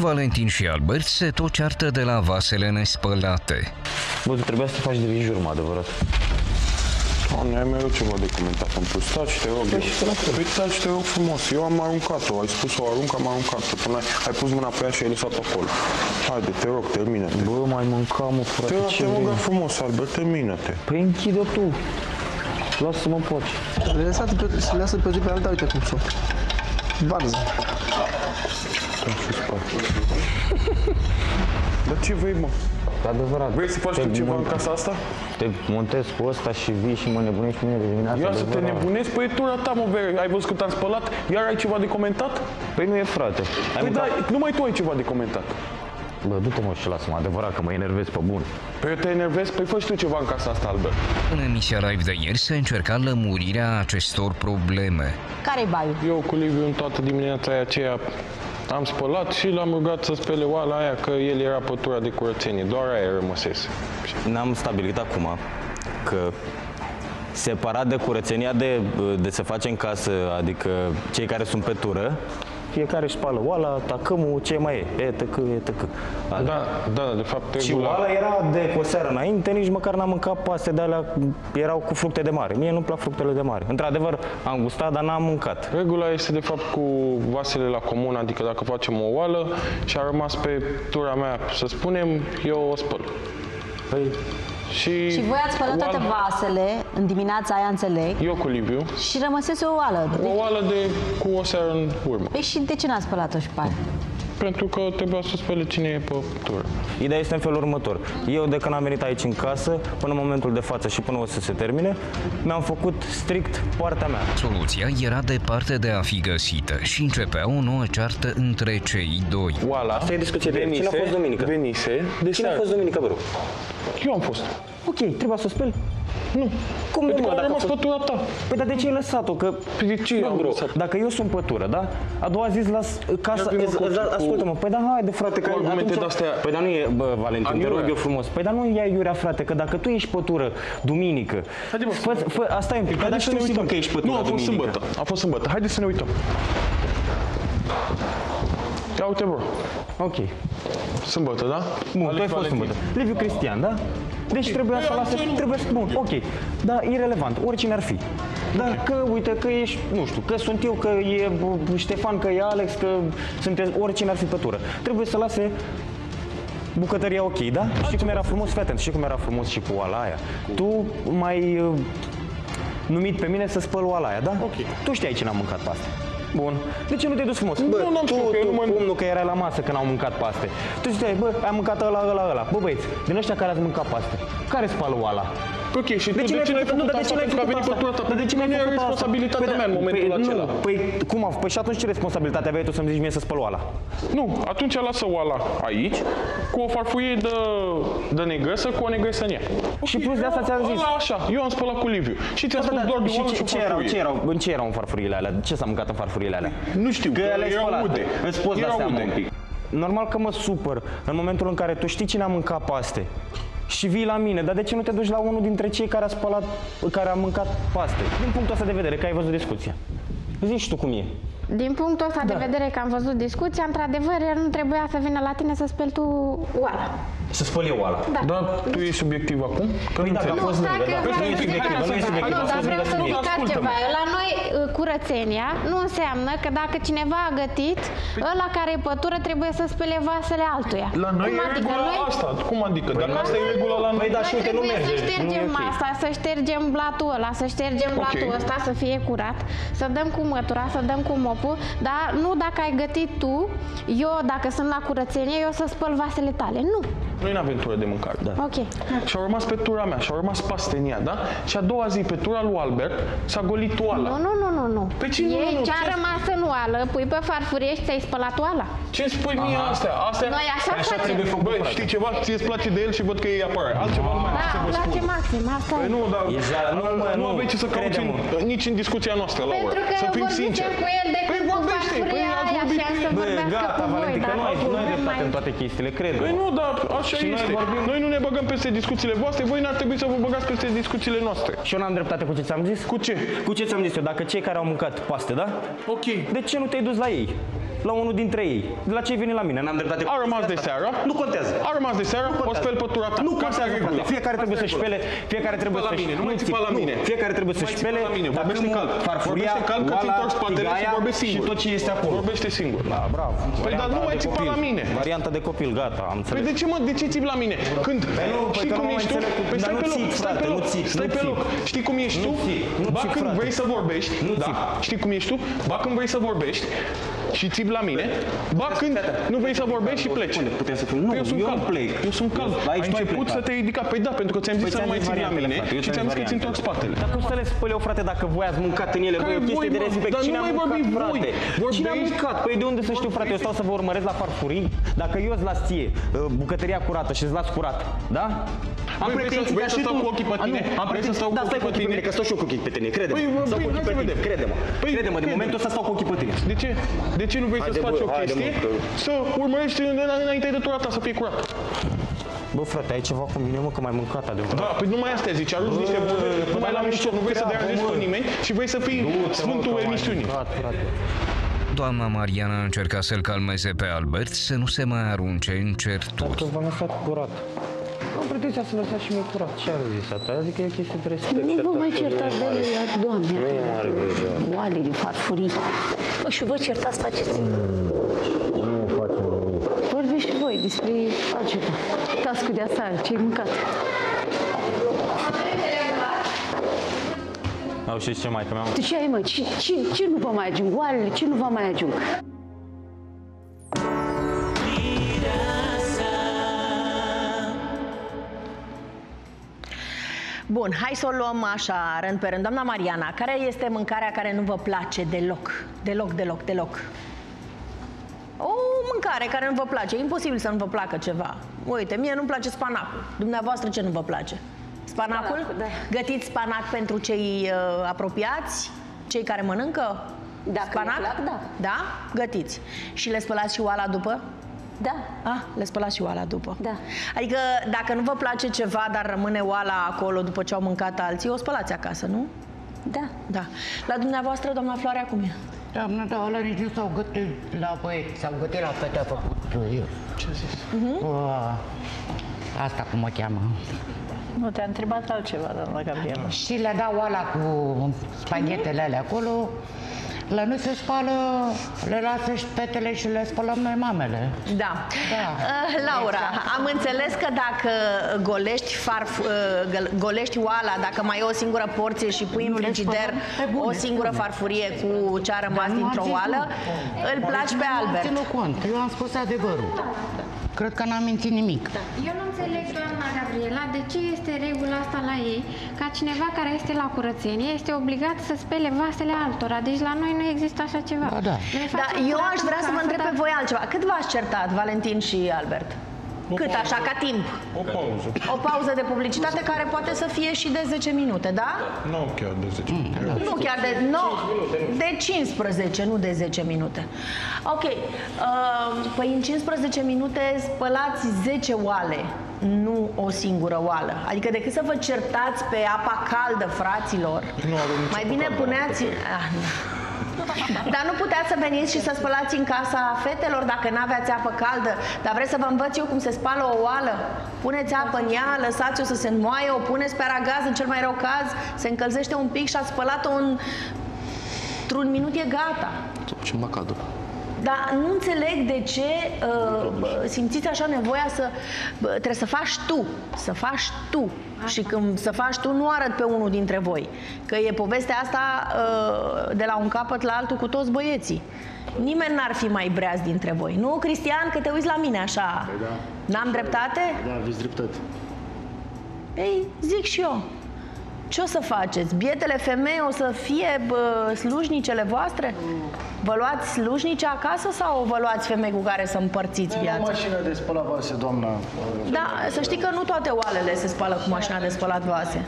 Valentin și Albert se tot ceartă de la vasele nespălate. Bă, tu trebuia să te faci de vizjur, mă, adevărat. Doamne, ai mereu ceva de comentat în plus. Taci, te rog. Păi taci, te rog frumos. Eu am aruncat-o. Ai spus o arunc, am aruncat-o. Până ai pus mâna pe ea și ai lăsat acolo. Haide, te rog, termină-te. Bă, mai mâncam, mă, frate, te rog frumos, Albert, termină-te. Păi închide tu. Lasă-mă în pace. Se lasă pe zi pe alta, uite cum sunt. Varză. Dar ce vrei, mă? Adevărat. Vrei să faci tu ceva în casa asta? Te montez cu ăsta și vii și mă nebunești pe mine de dimineață. Ia să te nebunezi? Păi tura ta, mă, ai văzut cât am spălat? Iar ai ceva de comentat? Păi nu e, frate. Păi da, numai tu ai ceva de comentat. Bă, du-te, mă, și lasă-mă, adevărat că mă enervez pe bun. Păi eu te enervez? Păi fă și tu ceva în casa asta, Albert. În emisia live de ieri se încerca lămurirea acestor probleme. Care-i baiul? Eu cu Liviu în toată dimineața aceea am spălat și l-am rugat să spele oala aia, că el era pătura de curățenie, doar aia rămăsese. N-am stabilit acum că separat de curățenia de se face în casă, adică cei care sunt pe tură, fiecare își spală oala, tacâmul, ce mai e, etc. Da, de fapt... Și oala era de cu o seară înainte, nici măcar n-am mâncat paste de alea, erau cu fructe de mare. Mie nu-mi plac fructele de mare. Într-adevăr, am gustat, dar n-am mâncat. Regula este de fapt cu vasele la comun, adică dacă facem o oală și a rămas pe tura mea, să spunem, eu o spăl. Păi, Și voi ați spălat toate vasele în dimineața aia, înțeleg. Eu cu Liviu. Și rămăsese o oală. O oală cu o seară în urmă. Păi și de ce n-ați spălat-o și pe aia? Pentru că trebuia să spele cine e pe tură. ideea este în felul următor. Eu, de când am venit aici în casă, până în momentul de față și până o să se termine, mi-am făcut strict partea mea. Soluția era departe de a fi găsită și începea o nouă ceartă între cei doi. Oala, Asta e discuție de cine a fost duminică? Venise. Cine a fost duminică, bă? Eu am fost. Ok, trebuia să o speli? Nu. Cum nu, Pentru că mă, a rămas pătura ta. Păi dar de ce ai lăsat-o? Că, De ce am bro, lăsat? dacă eu sunt pătură, da? A doua zi las casa, ascultă-mă, păi da, haide, frate, că argumente de-astea. Păi dar nu e, bă, Valentin, te rog eu frumos. Păi dar nu ia iurea, frate, că dacă tu ești pătură duminică, asta e un pic, dar știu sigur că ești pătură duminică. Nu, a fost sâmbătă. Haideți să ne uităm. Ia uite, bro. Ok. Sâmbătă, da? Bun, tu ai fost sâmbătă. Liviu Cristian, da? Deci trebuia să lase, bun, ok. Da, irelevant, oricine ar fi. Da, că uite, că ești, nu știu, că sunt eu, că e Ștefan, că e Alex, că sunteți, oricine ar fi pe tură. Trebuie să lase bucătăria ok, da? Și cum era frumos, fii atent, și cum era frumos și cu oala aia. Tu m-ai numit pe mine să spăl oala aia, da? Ok. Tu știai ce n-am mâncat pe asta. Bun. De ce nu te-ai dus frumos? Bă, nu, n-am știut, că eu nu mă... cum nu, că erai la masă când au mâncat paste. Tu ziceai, bă, am mâncat ăla. Bă, băieți, din ăștia care ați mâncat paste, care spală oala? Ok, și tu de ce n-ai făcut asta? Pentru că a venit pătura ta. De ce nu e responsabilitatea mea în momentul acela? Păi, cum a? Păi și atunci ce responsabilitate aveai tu să-mi zici mie să spăl oala? Nu, atunci lasă oala aici, cu o farfurie de negresă, cu o negresă în ea. Și plus de asta ți-am zis. Așa, eu am spălat cu Liviu. Și ți-am spus doar de oală și o farfurie. În ce erau în farfuriile alea? Ce s-a mâncat în farfuriile alea? Nu știu, că erau ude. Îți poți da seama un pic. Normal că mă supăr în momentul în care tu știi cine a mâncat paste și vii la mine, dar de ce nu te duci la unul dintre cei care a spălat, care a mâncat paste? Din punctul ăsta de vedere, că ai văzut discuția. Zici tu cum e. Din punctul ăsta de vedere că am văzut discuția, într-adevăr, el nu trebuia să vină la tine să speli tu oala. Să spăl eu oala. Da. Dar tu ești subiectiv acum? Păi dacă a fost lângă, da. Nu e subiectiv, nu e subiectiv. Nu, dar vreau să zic altceva. La noi, curățenia nu înseamnă că dacă cineva a gătit, ăla care e pătură trebuie să spele vasele altuia. La noi e regula asta. Cum adică? Dacă asta e regula la noi... Păi da, și uite, nu merge. Să ștergem masa, să ștergem blatul ăla, să ștergem blatul ăsta, să fie curat, să dăm cu mătura, să dăm cu mopul, dar nu dacă ai gătit tu, eu dacă sunt la curățenie, eu să spăl vasele tale. Nu. Noi n-avem tură de mâncare. Da. Ok. Și au rămas pe tura mea, și au rămas paste în ea, da? Și a doua zi, pe tura lui Albert, s-a golit oala. Nu. Pe ce nu? Ei ce-a rămas în oală, pui pe farfurie și ți-ai spălat oala. Ce-mi spui mie astea? Noi așa facem. Băi, știi ceva? Ție-ți place de el și văd că ei apare. Altceva nu mai am să Da, vă spun. place maxim, asta Păi e. nu, dar nu nu, aveți ce să cauți crede-mă. nici în discuția noastră, Laura. Pentru că Să eu fim vorbisem sinceri. cu el de Păi când cu vorbește, farfuria păi ați aia vorbit și am să cu el. vorbească gata, cu voi, Valentin, că dar nu ai nu dreptate mai- în toate chestiile, cred. Păi nu, dar așa Și noi este. vorbim- Noi nu ne băgăm peste discuțiile voastre, voi n-ar trebui să vă băgați peste discuțiile noastre. Și eu n-am dreptate cu ce ți-am zis? Cu ce? Cu ce ți-am zis eu? Dacă cei care au mâncat paste, da? Ok. De ce nu te-ai dus la ei? La unul dintre ei. De la ce ai venit la mine? N-am dreptate. A rămas de seară. Nu contează. A rămas de seară, o speli pe tura ta. Nu Ca contează, asta e frate. regula. Fiecare trebuie să-și spele, fiecare trebuie țipa la să-și... mine, nu mai țipa la mine. Fiecare trebuie să-și Nu mai țipa spele, la mine, vorbește tacâmul, calm. farfuria, Vorbește calm că ți oala, întorci spatele și tigaia vorbești și singur. tot ce este acolo. Vorbește singur. Da, bravo. Păi dar nu mai țipa la mine. Varianta de copil, gata, am Păi înțeles. de ce mă, de ce țipi la mine? Când știi că cum nu mă ești tu? înțeleg cu- Păi dar stai nu pe loc, țip, stai frate, pe nu loc, țip, stai nu pe țip. loc. Știi cum ești Nu tu? țip, nu Ba țip, când frate. vrei să vorbești, da, știi cum ești tu? Ba când vrei să vorbești și țipi la mine, ba când nu vrei să vorbești și pleci. Unde putem să fim? Nu, Eu sunt eu calm. nu plec. Eu sunt calm. Aici Ai tu ai început plecat. să te ridica. Păi da, pentru că ți-am zis să nu mai țipi la mine și ți-am zis că ți întorc spatele. Dar cum să le spăl eu, frate, dacă voi ați mâncat în ele? Voi, o chestie voi, de mă? respect. Dar nu Cine a mai mâncat, vorbim voi. frate? Cine a Vorbești- mâncat? Păi de unde să știu, frate? Eu stau să vă urmăresc la farfurii? Dacă eu îți las ție bucătăria curată și îți las curat, da? Am Vrei să- pretenții vrei ca să și stau tu. cu ochii pe A, nu, tine? am Vrei să pretenții. stau cu Da, stai ochii cu pe ochii pe tine? tine, că stau și eu cu ochii pe tine, crede-mă. Păi, Stau păi, cu ochii hai pe să tine, vedem. crede-mă. Păi, Crede-mă, din crede-mă. momentul ăsta stau cu ochii pe tine. De ce? De ce nu vrei să-ți Haide, faci bă, o haide, chestie? mă, că- Să urmărești înainte de tura ta, să fie curat. Bă, frate, ai ceva cu mine, mă, că m-ai mâncat adevărat. Da, păi nu mai astea zici, arunci niște vorbe, nu mai la mișto, nu vrei să deranjezi pe nimeni și vrei să fii sfântul emisiunii. Doamna Mariana încerca să-l calmeze pe Albert să nu se mai arunce în certuri. Dacă v-am lăsat curat. Am pretenția să lăsați și mie curat. Ce are zis asta? Adică e o chestie de respect. Nu vă mai certați, Doamne, oale de farfurii. Bă, și vă certați, faceți. Nu facem nimic. Vorbiți și voi despre altceva. Tascul de aseară, ce-ai mâncat. Au știți ce mai că mi-am... Tu ce ai, mă? Ce nu vă mai ajung? Oalele, ce nu vă mai ajung? Bun, hai să o luăm așa, rând pe rând. Doamna Mariana, care este mâncarea care nu vă place deloc? Deloc. O mâncare care nu vă place. E imposibil să nu vă placă ceva. Uite, mie nu-mi place spanacul. Dumneavoastră ce nu vă place? Spanacul? Spanacul, da. Gătiți spanac pentru cei apropiați? Cei care mănâncă? Dacă spanac? le plac, da. Da? Gătiți. Și le spălați și oala după? Da. Le spălați și oala după. Da. Adică dacă nu vă place ceva, dar rămâne oala acolo după ce au mâncat alții, o spălați acasă, nu? Da. Da. La dumneavoastră, doamna Floarea, cum e? Doamnă, dar ăla nici nu s-au gătit la băieți, s-au gătit la fete, a făcut eu. Ce zis? Asta cum o cheamă. Nu, te-a întrebat altceva, doamna Gabriela. Și le dau oala cu spaghetele alea acolo. La noi se spală, le lasă și fetele și le spălăm noi mamele. Da. Laura, am înțeles că dacă golești oala, dacă mai e o singură porție și pui în frigider o singură farfurie cu ce a rămas dintr-o oală, îl placi pe Albert. Nu am ținut cont, eu am spus adevărul. Cred că n-am mințit nimic. Eu nu înțeleg, doamna Gabriela, de ce este regula asta la ei, ca cineva care este la curățenie este obligat să spele vasele altora. Deci la noi nu există așa ceva. Ba da. Da, eu aș vrea să vă întreb pe voi altceva. Cât v-ați certat, Valentin și Albert? Cât, așa, ca timp? O pauză. O pauză de publicitate care poate să fie și de 10 minute, da? Nu chiar de 10 minute. Nu chiar de... No, de 15, nu de 10 minute. Ok. Păi în 15 minute spălați 10 oale, nu o singură oală. Adică decât să vă certați pe apa caldă, fraților, mai bine puneați... Dar nu puteați să veniți și să spălați în casa fetelor dacă n-aveați apă caldă? Dar vreți să vă învăț eu cum se spală o oală? Puneți apă în ea, lăsați-o să se înmoaie, o puneți pe aragaz, în cel mai rău caz, se încălzește un pic și ați spălat-o într-un minut, e gata. Și macadru. Dar nu înțeleg de ce simțiți așa nevoia să... trebuie să faci tu, să faci tu. Și când să faci tu, nu arăt pe unul dintre voi. Că e povestea asta de la un capăt la altul cu toți băieții. Nimeni n-ar fi mai breaz dintre voi. Nu, Cristian, că te uiți la mine așa. Da. N-am dreptate? Da, aveți dreptate. Ei, zic și eu. Ce o să faceți? Bietele femei o să fie slujnicele voastre? Vă luați slujnice acasă sau vă luați femei cu care să împărțiți O viața? mașină de spălat vase, doamna. Da, să știi că nu toate oalele se spală cu mașina de spălat vase.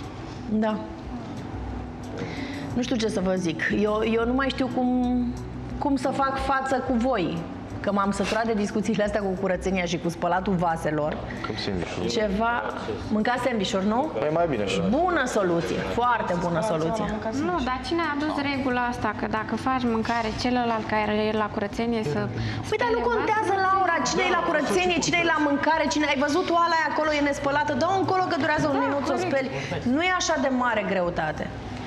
Da. Nu știu ce să vă zic. Eu nu mai știu cum să fac față cu voi. Că m-am săturat de discuțiile astea cu curățenia și cu spălatul vaselor. Cum sandwich-uri? Ceva... Mâncați sandwich-uri, nu? E mai bine așa. Bună soluție, foarte bună soluție. Nu, dar cine a adus regula asta? Că dacă faci mâncare, celălalt care e la curățenie să... Păi, dar nu contează, Laura, cine e la curățenie, cine e la mâncare, cine... Ai văzut oala aia acolo, e nespălată, dă-o încolo că durează un minut să o speli. Nu e așa de mare greutate.